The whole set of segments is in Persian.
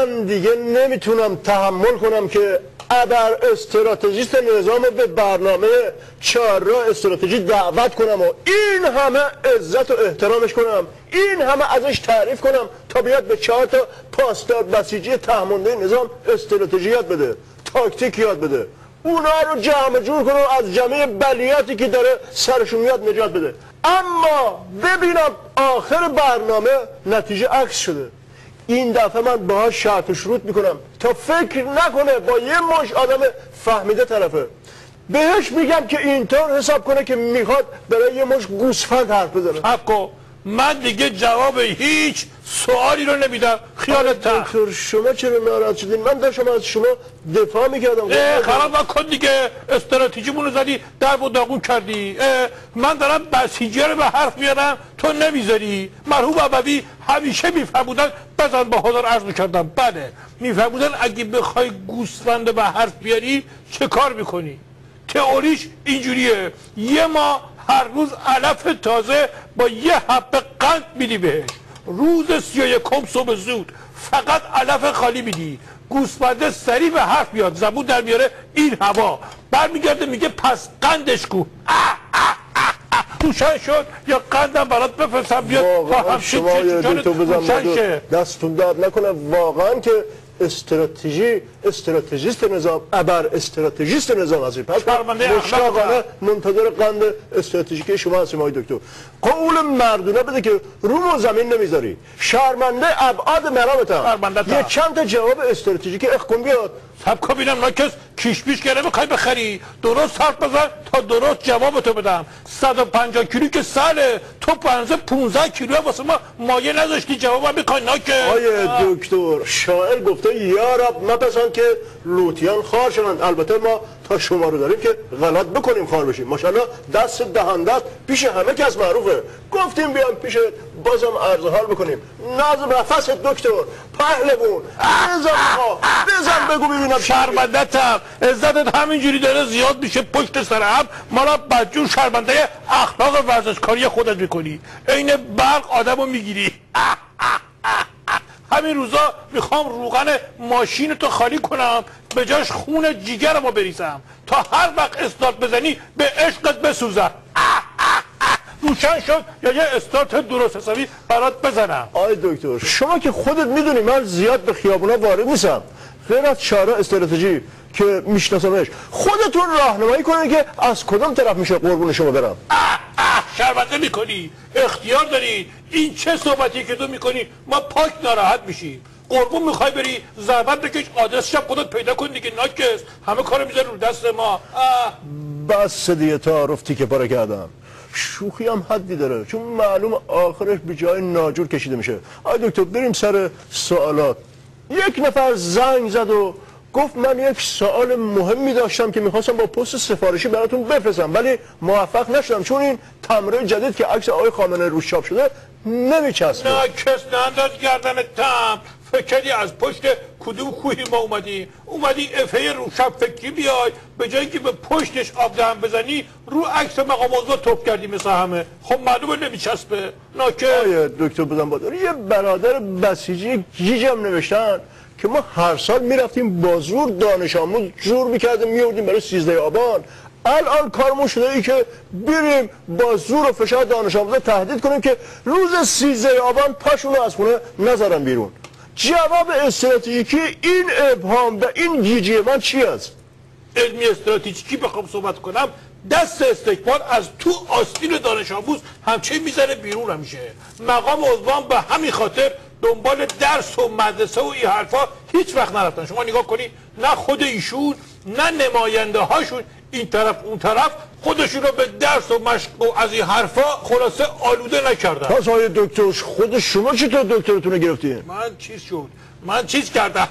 من دیگه نمیتونم تحمل کنم که ابر استراتژیست نظام به برنامه 4 راه استراتژی دعوت کنم و این همه عزت و احترامش کنم، این همه ازش تعریف کنم تا بیاد به 4 تا پاسدار بسیجی تهمانده نظام استراتژی یاد بده، تاکتیک یاد بده، اونا رو جمع جور کنه و از جمعه بلیاتی که داره سرشون میاد نجات بده. اما ببینم آخر برنامه نتیجه عکس شده. این دفعه من باهاش شرط و شروط میکنم تا فکر نکنه با یه مش آدم فهمیده طرفه. بهش میگم که اینطور حساب کنه که میخواد برای یه مش گوسفند حرف بزنه. حقو من دیگه جواب هیچ سوالی رو نمیدم. خیالت دکتر شما چرا ناراحت شدین؟ من داشتم از شما دفاع میکردم. خراب نکن دیگه، استراتژیمون رو زدی در و داغون کردی. من دارم بسیجی رو به حرف میارم تو نمیذاری. مرحوم ابوی همیشه میفهمودن، بزن با حضور عرض میکردم بله میفهمودن اگه بخوای گوسفند به حرف بیاری چه کار میکنی. تئوریش اینجوریه، یه ماه هر روز علف تازه با یه حبه قند میدی بهش، روز 31 صبح زود فقط علف خالی میدی، گوسفنده سریع به حرف میاد، زبون در میاره این هوا، برمیگرده میگه پس قندش کو. روشن شد یا قندم برات بفرستم بیاد تا همچین روشن دستون درد نکنه. واقعا که استراتژیست نظام ابر استراتژیست نظام هستی. پس مشتاقانه منتظر قند استراتژیکی شما هستیم آقای دکتر. قول مردونه بده که روم و زمین نمیذاری، شرمنده ابعاد مرامتم، یه چند تا جواب استراتژیکی اخکن بیاد. سب کن بینم ناکس کیش پیش که نمیخوای بخری، درست حرف بزن تا درست جوابتو بدم. 150 کیلو که ساله، تو 15 کیلو واسه ما مایه نذاشتی جوابم میخوای ناکس. آیه دکتر شاعر گفته یا رب مپسند که لوتیان خار شدند. البته ما تا شما رو داریم که غلط بکنیم خار بشیم. ماشاءالله دست دهندت پیش همه کس معروفه. گفتیم بیام پیش بازم عرض حال بکنیم. نظم نفس دکتر پهلوون بزن بگو ببینم. شرمندتم عزتت همینجوری داره زیاد میشه پشت سر هم. ما را بدجور شرمنده اخلاق ورزشکاری خودت میکنی، عین برق آدمو میگیری. همین روزا میخوام روغن ماشین تو خالی کنم، به جاش خون جیگرمو بریزم تا هر وقت استارت بزنی به عشقت بسوزم. روشن شد یا یه استارت درست حسابی برات بزنم. آی دکتر شما که خودت میدونی من زیاد به خیابونا وارد نیستم، غیر از 4 استراتژی که میشناسمش. خودتون راهنمایی کنید که از کدام طرف میشه قربون شما برم. شرمنده میکنی، اختیار داری. این چه صحبتی که تو میکنی؟ ما پاک ناراحت میشیم. قربون میخوای بری ضربت بکش، آدرسش هم خودت پیدا کن دیگه ناکس. همه کارو میذاری رو دست ما. بس دیگه تعارف تیکه پاره کردم. شوخی هم حدی داره چون معلوم آخرش به جای ناجور کشیده میشه. آی دکتر بریم سر سوالات. یک نفر زنگ زد و گفت من یک سوال مهمی داشتم که میخواستم با پست سفارشی براتون بفرستم ولی موفق نشدم چون این تمرین جدید که عکس آقای خامنه‌ای روش چاپ شده نمیچسبه. نه کس ننداز گردن تم. فکری از پشت کدوم کوهی ما اومدی افه روشن فکری بیای، به جایی که به پشتش آب دهن بزنی رو عکس مقام موضوع توپ کردی مثل همه. خب معلومه نمیچسبه. ناکس آیه دکتر بودم بادر یه برادر بسیجی گیجم نوشتن که ما هر سال میرفتیم با زور دانش آموز جور میکردیم میوردیم برای 13 آبان. الان کارمون شده ای که بریم با زور و فشار دانش آموزا تهدید کنیم که روز 13 آبان پاشونو از خونه نذارن بیرون. جواب استراتژیکی این ابهام و این گیجی من چی است؟ علمی استراتژیکی بخوام صحبت کنم، دست استکبار از تو آستین دانش آموز همچین میذاره بیرون همیشه. مقام عضوان به همین خاطر دنبال درس و مدرسه و این حرفا هیچ وقت نرفتن. شما نگاه کنی نه خود ایشون نه نماینده هاشون این طرف اون طرف خودشون رو به درس و مشق و از این حرفا خلاصه آلوده نکردن. پس آقای دکتر خود شما چطور دکترتون رو گرفتین؟ من چیز کردم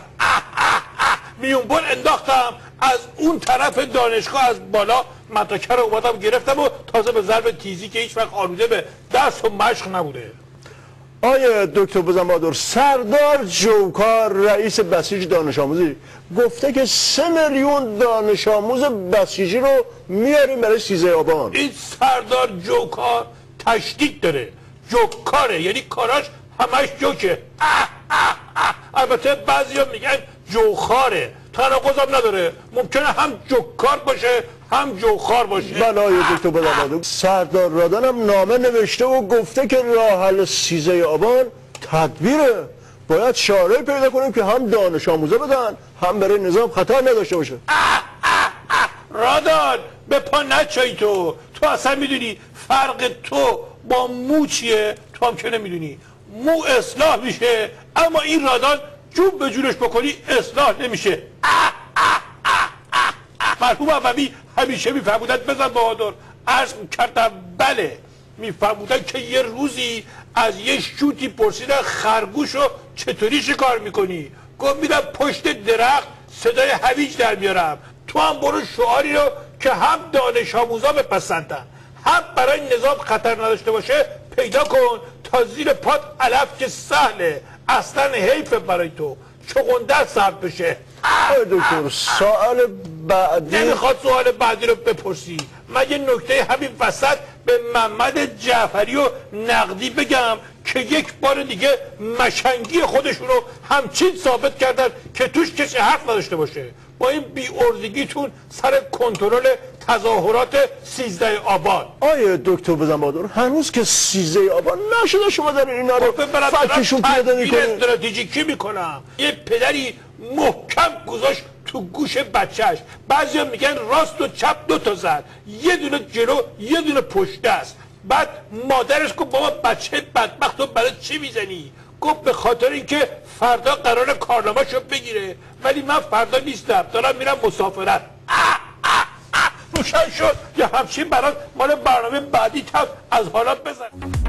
میونبر انداختم از اون طرف دانشگاه از بالا مدرکه رو اومدم گرفتم و تازه به ضرب تیزی که هیچ وقت آلوده به درس و مشق نبوده. آیه دکتر بزنبادر سردار جوکار رئیس بسیج دانش آموزی گفته که 3 میلیون دانش آموز بسیجی رو میاریم برای 13 آبان. این سردار جوکار تشدید داره، جوکاره یعنی کاراش همش جوکه. البته بعضیا میگن جوخاره، تناقضم نداره، ممکنه هم جوکار باشه هم جوخار باشه. بلای دکتر بدم سردار رادان هم نامه نوشته و گفته که راه حل 13 آبان تدبیره، باید شارعی پیدا کنیم که هم دانش آموزه بدن هم برای نظام خطر نداشته باشه. رادان به پا نچایی تو اصلا میدونی فرق تو با مو چیه؟ تو هم که نمیدونی. مو اصلاح میشه اما این رادان جون به جونش بکنی اصلاح نمیشه. مرحوم عموی همیشه میفرمودن بزن بهادر، عرض کردم بله، میفرمودن که یه روزی از یه شوتی پرسیدن خرگوشو چطوری شکار میکنی؟ گفت میرم پشت درخت صدای هویج در میارم. تو هم برو شعاری رو که هم دانش آموزا بپسندن هم برای نظام خطر نداشته باشه پیدا کن تا زیر پات علف که سهله، اصلا حیفه برای تو چغنده سرد بشه. دکتر سوال بعدی نمیخواد سوال بعدی رو بپرسی، مگه نکته همین وسط به محمد جعفری و نقدی بگم که یک بار دیگه مشنگی خودشون رو همچین ثابت کردن که توش کسی حرف نداشته باشه. با این بی‌ارزگیتون سر کنترل تظاهرات 13 آبان. آیه دکتر بزن بهادر هنوز که 13 آبان نشده شما در اینا رو فکرشون پیدا میکنه. استراتژیکی میکنم. یه پدری محکم گذاشت تو گوش بچهش، بعضیا میگن راست و چپ دو تا زد، یه دونه جلو یه دونه پشت است. بعد مادرش گفت بابا بچه بدبخت رو برای چی میزنی؟ گفت به خاطر اینکه فردا قرار کارنامه‌شو بگیره، ولی من فردا نیستم، دارم میرم مسافرت. روشن شد یا همچین برات مال برنامه بعدی از حالا بزن.